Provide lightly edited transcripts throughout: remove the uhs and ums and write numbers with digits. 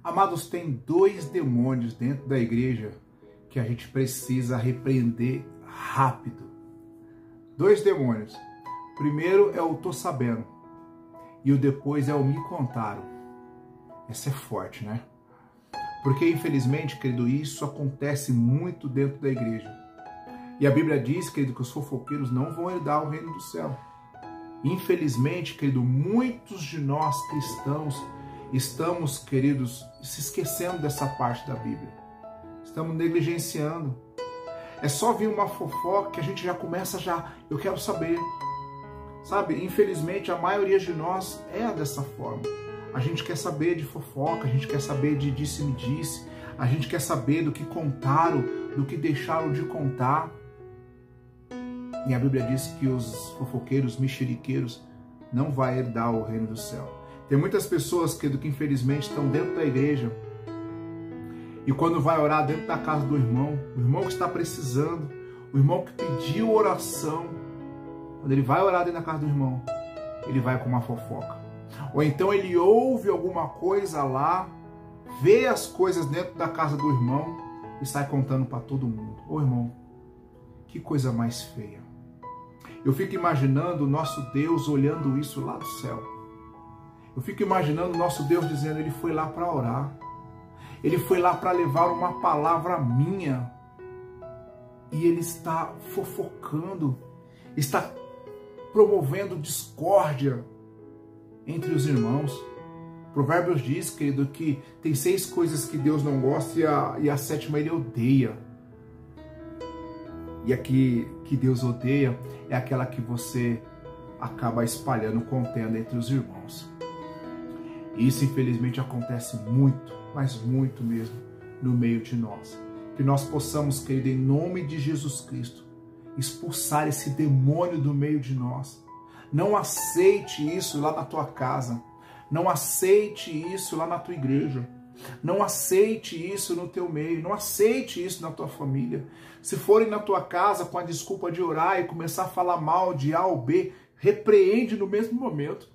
Amados, tem dois demônios dentro da igreja que a gente precisa repreender rápido. Dois demônios. Primeiro é o tô sabendo e o depois é o me contaram. Essa é forte, né? Porque infelizmente, querido, isso acontece muito dentro da igreja. E a Bíblia diz, querido, que os fofoqueiros não vão herdar o reino do céu. Infelizmente, querido, muitos de nós cristãos estamos, queridos, se esquecendo dessa parte da Bíblia. Estamos negligenciando. É só vir uma fofoca que a gente já começa eu quero saber. Sabe, infelizmente a maioria de nós é dessa forma. A gente quer saber de fofoca, a gente quer saber de disse-me-disse, a gente quer saber do que contaram, do que deixaram de contar. E a Bíblia diz que os fofoqueiros, mexeriqueiros, não vão herdar o reino do céu. Tem muitas pessoas que infelizmente estão dentro da igreja e quando vai orar dentro da casa do irmão, o irmão que está precisando, o irmão que pediu oração, quando ele vai orar dentro da casa do irmão, ele vai com uma fofoca. Ou então ele ouve alguma coisa lá, vê as coisas dentro da casa do irmão e sai contando para todo mundo. Ô irmão, que coisa mais feia. Eu fico imaginando o nosso Deus olhando isso lá do céu. Eu fico imaginando o nosso Deus dizendo, ele foi lá para orar. Ele foi lá para levar uma palavra minha. E ele está fofocando, está promovendo discórdia entre os irmãos. Provérbios diz, querido, que tem 6 coisas que Deus não gosta e a 7ª ele odeia. E a que Deus odeia é aquela que você acaba espalhando contenda entre os irmãos. E isso infelizmente acontece muito, mas muito mesmo, no meio de nós. Que nós possamos, querido, em nome de Jesus Cristo, expulsar esse demônio do meio de nós. Não aceite isso lá na tua casa. Não aceite isso lá na tua igreja. Não aceite isso no teu meio. Não aceite isso na tua família. Se forem na tua casa com a desculpa de orar e começar a falar mal de A ou B, repreende no mesmo momento.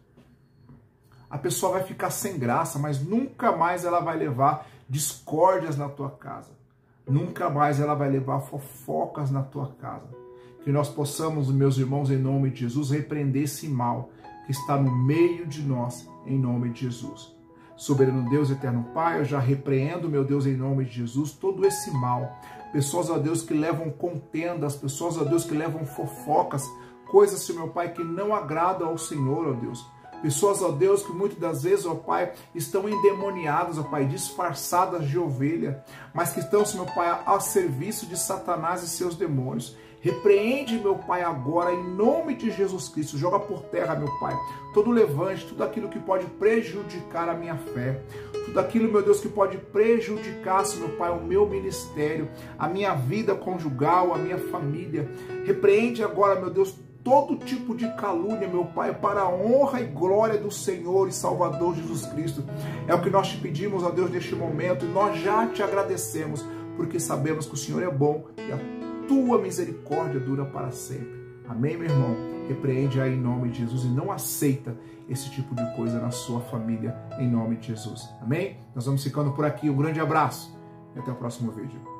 A pessoa vai ficar sem graça, mas nunca mais ela vai levar discórdias na tua casa. Nunca mais ela vai levar fofocas na tua casa. Que nós possamos, meus irmãos, em nome de Jesus, repreender esse mal que está no meio de nós, em nome de Jesus. Soberano Deus, eterno Pai, eu já repreendo, meu Deus, em nome de Jesus, todo esse mal. Pessoas, ó Deus, que levam contendas, pessoas, ó Deus, que levam fofocas, coisas, Senhor, meu Pai, que não agradam ao Senhor, ó Deus. Pessoas, ó Deus, que muitas das vezes, ó Pai, estão endemoniadas, ó Pai, disfarçadas de ovelha, mas que estão, Senhor, meu Pai, a serviço de Satanás e seus demônios. Repreende, meu Pai, agora, em nome de Jesus Cristo. Joga por terra, meu Pai, todo levante, tudo aquilo que pode prejudicar a minha fé. Tudo aquilo, meu Deus, que pode prejudicar, meu Pai, o meu ministério, a minha vida conjugal, a minha família. Repreende agora, meu Deus, todo tipo de calúnia, meu Pai, para a honra e glória do Senhor e Salvador Jesus Cristo. É o que nós te pedimos, ó Deus, neste momento, e nós já te agradecemos, porque sabemos que o Senhor é bom e a tua misericórdia dura para sempre. Amém, meu irmão? Repreende aí em nome de Jesus e não aceita esse tipo de coisa na sua família, em nome de Jesus. Amém? Nós vamos ficando por aqui. Um grande abraço e até o próximo vídeo.